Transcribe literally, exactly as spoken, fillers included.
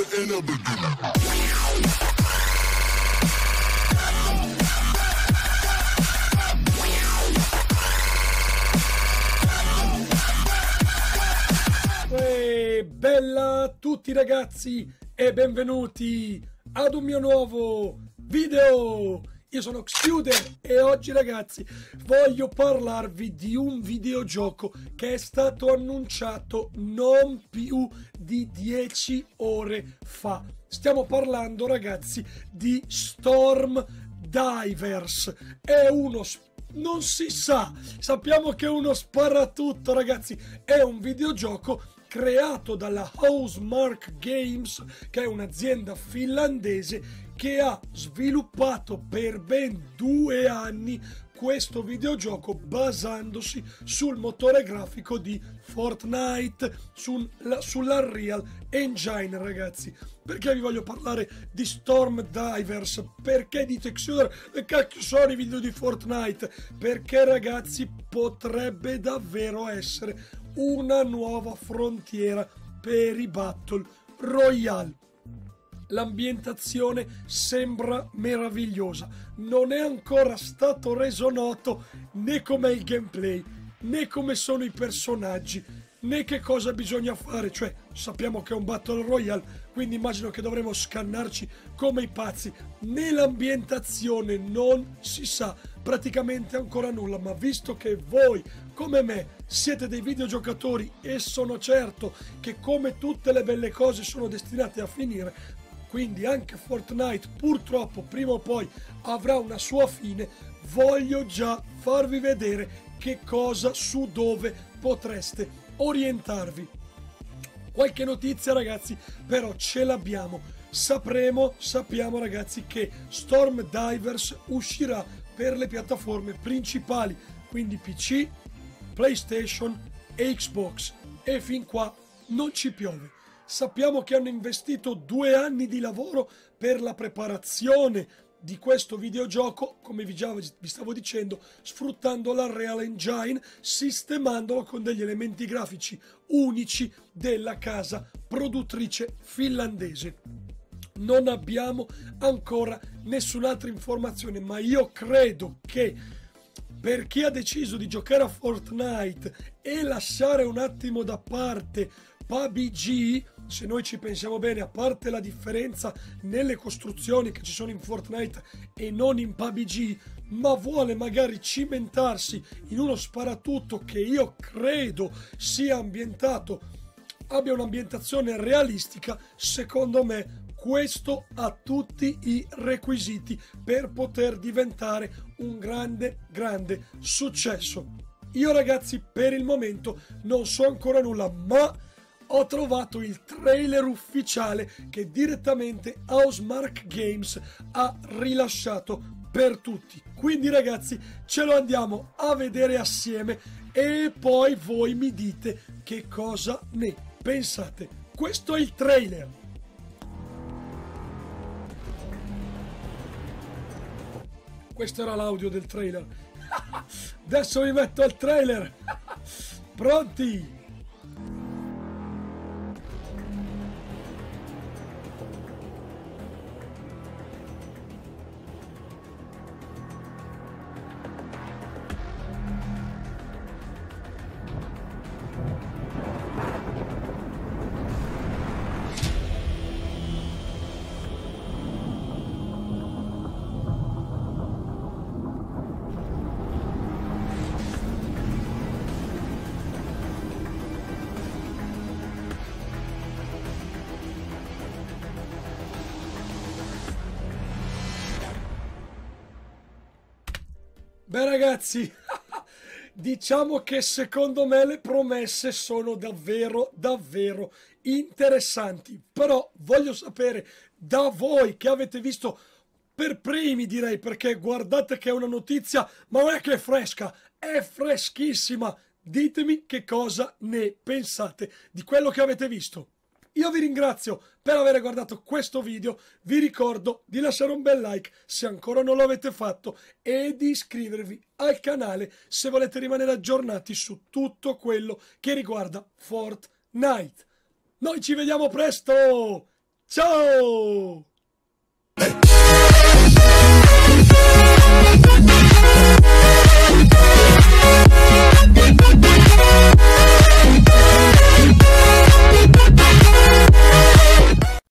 in the beginning. Uè, bella a tutti ragazzi e benvenuti ad un mio nuovo video. Io sono Xuder e oggi ragazzi voglio parlarvi di un videogioco che è stato annunciato non più di dieci ore fa. Stiamo parlando ragazzi di Storm Divers. È uno non si sa, sappiamo che è uno sparatutto ragazzi, è un videogioco creato dalla Housemarque Games, che è un'azienda finlandese che ha sviluppato per ben due anni questo videogioco basandosi sul motore grafico di Fortnite, sulla, sull'Unreal Engine ragazzi. Perché vi voglio parlare di Storm Divers? Perché dite Xuder, che cacchio sono i video di Fortnite? Perché ragazzi potrebbe davvero essere una nuova frontiera per i Battle Royale. L'ambientazione sembra meravigliosa, non è ancora stato reso noto né com'è il gameplay, né come sono i personaggi, né che cosa bisogna fare, cioè sappiamo che è un Battle Royale, quindi immagino che dovremo scannarci come i pazzi, né l'ambientazione non si sa praticamente ancora nulla, ma visto che voi come me siete dei videogiocatori e sono certo che come tutte le belle cose sono destinate a finire, quindi anche Fortnite purtroppo prima o poi avrà una sua fine, voglio già farvi vedere che cosa, su dove potreste orientarvi. Qualche notizia ragazzi però ce l'abbiamo, sapremo, sappiamo ragazzi che Storm Divers uscirà per le piattaforme principali, quindi P C, PlayStation e Xbox, e fin qua non ci piove. Sappiamo che hanno investito due anni di lavoro per la preparazione di questo videogioco, come vi già vi stavo dicendo, sfruttando la Unreal Engine, sistemandolo con degli elementi grafici unici della casa produttrice finlandese. Non abbiamo ancora nessun'altra informazione, ma io credo che per chi ha deciso di giocare a Fortnite e lasciare un attimo da parte P U B G, se noi ci pensiamo bene, a parte la differenza nelle costruzioni che ci sono in Fortnite e non in P U B G, ma vuole magari cimentarsi in uno sparatutto che io credo sia ambientato, abbia un'ambientazione realistica, secondo me questo ha tutti i requisiti per poter diventare un grande, grande successo. Io ragazzi per il momento non so ancora nulla, ma ho trovato il trailer ufficiale che direttamente Housemarque Games ha rilasciato per tutti. Quindi ragazzi ce lo andiamo a vedere assieme e poi voi mi dite che cosa ne pensate. Questo è il trailer. Questo era l'audio del trailer. Adesso vi metto al trailer. Pronti? Beh ragazzi, diciamo che secondo me le promesse sono davvero, davvero interessanti. Però voglio sapere da voi che avete visto per primi, direi, perché guardate che è una notizia, ma non è che è fresca, è freschissima. Ditemi che cosa ne pensate di quello che avete visto. Io vi ringrazio per aver guardato questo video, vi ricordo di lasciare un bel like se ancora non l'avete fatto e di iscrivervi al canale se volete rimanere aggiornati su tutto quello che riguarda Fortnite. Noi ci vediamo presto! Ciao!